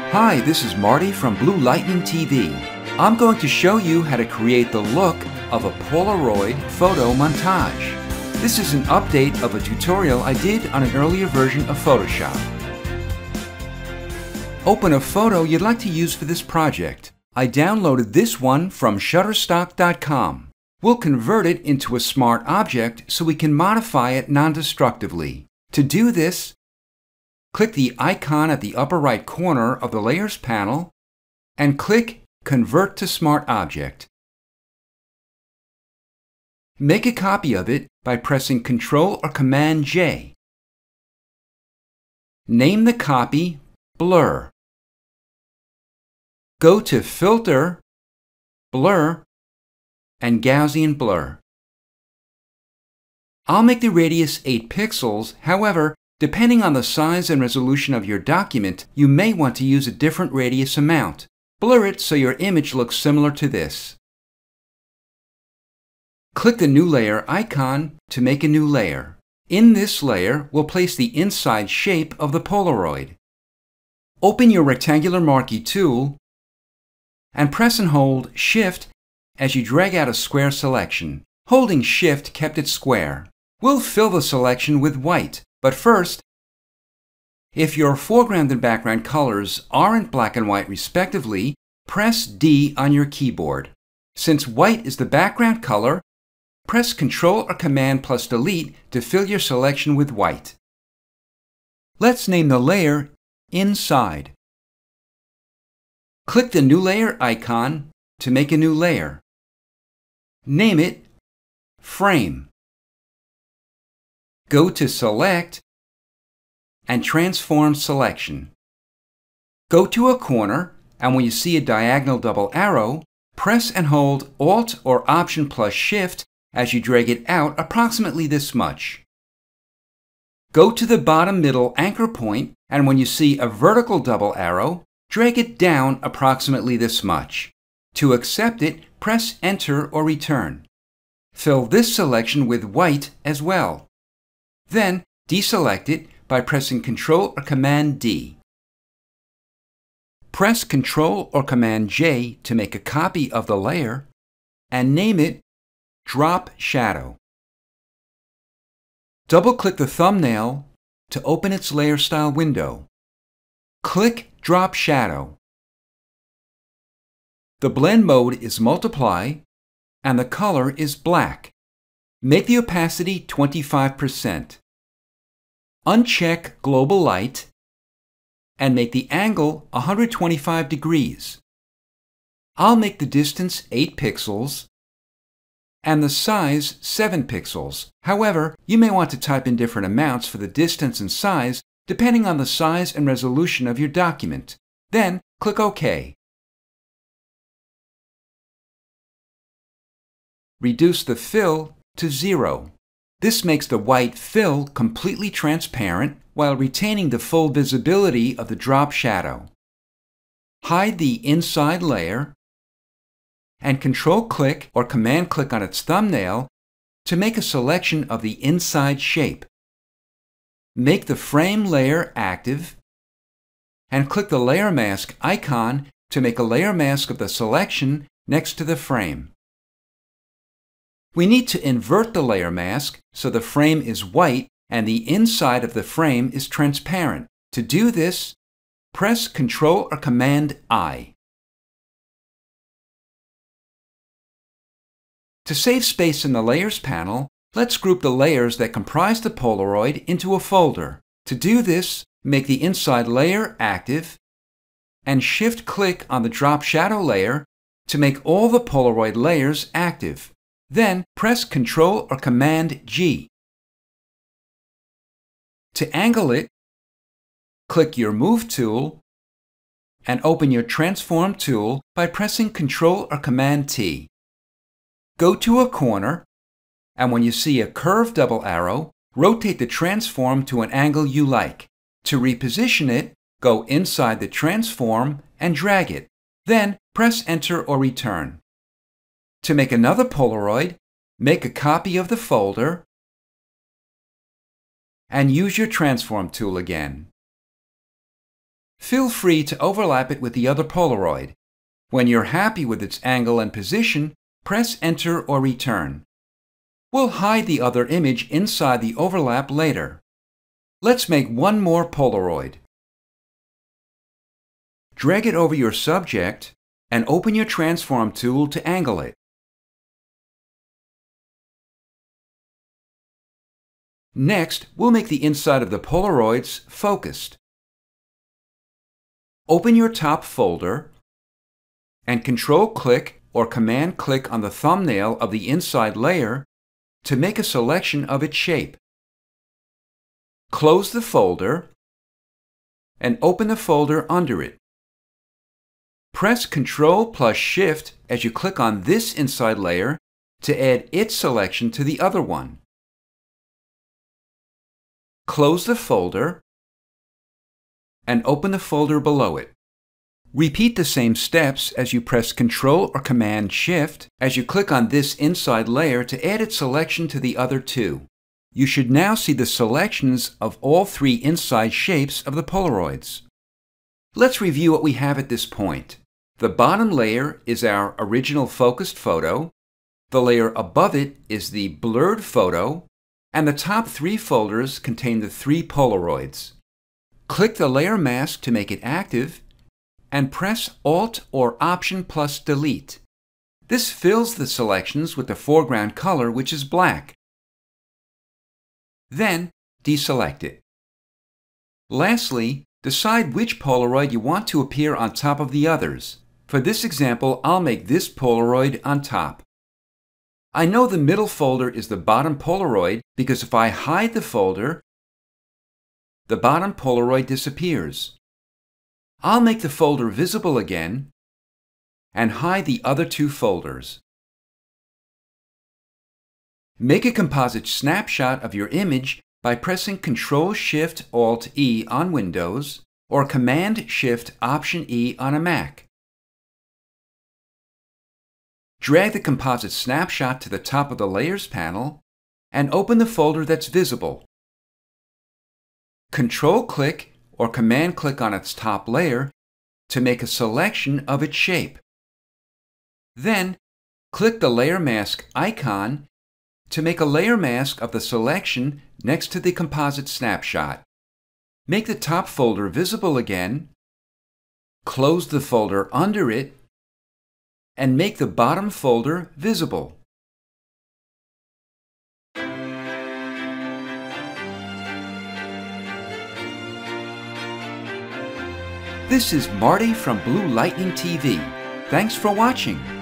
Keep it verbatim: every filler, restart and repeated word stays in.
Hi, this is Marty from Blue Lightning T V. I'm going to show you how to create the look of a Polaroid photo montage. This is an update of a tutorial I did on an earlier version of Photoshop. Open a photo you'd like to use for this project. I downloaded this one from shutterstock dot com. We'll convert it into a smart object so we can modify it non-destructively. To do this, click the icon at the upper right corner of the Layers panel and click Convert to Smart Object. Make a copy of it by pressing Control or Command J. Name the copy Blur. Go to Filter, Blur, and Gaussian Blur. I'll make the radius eight pixels. However, depending on the size and resolution of your document, you may want to use a different radius amount. Blur it so your image looks similar to this. Click the New Layer icon to make a new layer. In this layer, we'll place the inside shape of the Polaroid. Open your rectangular marquee tool and press and hold Shift as you drag out a square selection. Holding Shift kept it square. We'll fill the selection with white, but first, if your foreground and background colors aren't black and white respectively, press D on your keyboard. Since white is the background color, press Control or Command plus Delete to fill your selection with white. Let's name the layer Inside. Click the New Layer icon to make a new layer. Name it Frame. Go to Select and Transform Selection. Go to a corner, and when you see a diagonal double arrow, press and hold Alt or Option plus Shift as you drag it out approximately this much. Go to the bottom middle anchor point, and when you see a vertical double arrow, drag it down approximately this much. To accept it, press Enter or Return. Fill this selection with white as well. Then deselect it by pressing Control or Command D. Press Control or Command J to make a copy of the layer and name it Drop Shadow. Double-click the thumbnail to open its layer style window. Click Drop Shadow. The blend mode is multiply and the color is black. Make the opacity twenty-five percent. Uncheck Global Light and make the angle one hundred twenty-five degrees. I'll make the distance eight pixels and the size seven pixels. However, you may want to type in different amounts for the distance and size depending on the size and resolution of your document. Then click OK. Reduce the fill to zero. This makes the white fill completely transparent while retaining the full visibility of the drop shadow. Hide the inside layer and Control-click or Command-click on its thumbnail to make a selection of the inside shape. Make the frame layer active and click the Layer Mask icon to make a layer mask of the selection next to the frame. We need to invert the layer mask so the frame is white and the inside of the frame is transparent. To do this, press Control or Command I. To save space in the Layers panel, let's group the layers that comprise the Polaroid into a folder. To do this, make the inside layer active and Shift-click on the drop shadow layer to make all the Polaroid layers active. Then press Control or Command G. To angle it, click your Move tool and open your Transform tool by pressing Control or Command T. Go to a corner, and when you see a curved double arrow, rotate the transform to an angle you like. To reposition it, go inside the transform and drag it. Then press Enter or Return. To make another Polaroid, make a copy of the folder and use your Transform tool again. Feel free to overlap it with the other Polaroid. When you're happy with its angle and position, press Enter or Return. We'll hide the other image inside the overlap later. Let's make one more Polaroid. Drag it over your subject and open your Transform tool to angle it. Next, we'll make the inside of the Polaroids focused. Open your top folder and Control-click or Command-click on the thumbnail of the inside layer to make a selection of its shape. Close the folder and open the folder under it. Press Control plus Shift as you click on this inside layer to add its selection to the other one. Close the folder and open the folder below it. Repeat the same steps as you press Control or Command Shift as you click on this inside layer to add its selection to the other two. You should now see the selections of all three inside shapes of the Polaroids. Let's review what we have at this point. The bottom layer is our original focused photo, the layer above it is the blurred photo, and the top three folders contain the three Polaroids. Click the layer mask to make it active, and press Alt or Option plus Delete. This fills the selections with the foreground color, which is black. Then, deselect it. Lastly, decide which Polaroid you want to appear on top of the others. For this example, I'll make this Polaroid on top. I know the middle folder is the bottom Polaroid because if I hide the folder, the bottom Polaroid disappears. I'll make the folder visible again and hide the other two folders. Make a composite snapshot of your image by pressing Control Shift Alt E on Windows or Command Shift Option E on a Mac. Drag the composite snapshot to the top of the Layers panel and open the folder that's visible. Control-click or Command-click on its top layer to make a selection of its shape. Then, click the Layer Mask icon to make a layer mask of the selection next to the composite snapshot. Make the top folder visible again, close the folder under it, and make the bottom folder visible. This is Marty from Blue Lightning T V. Thanks for watching.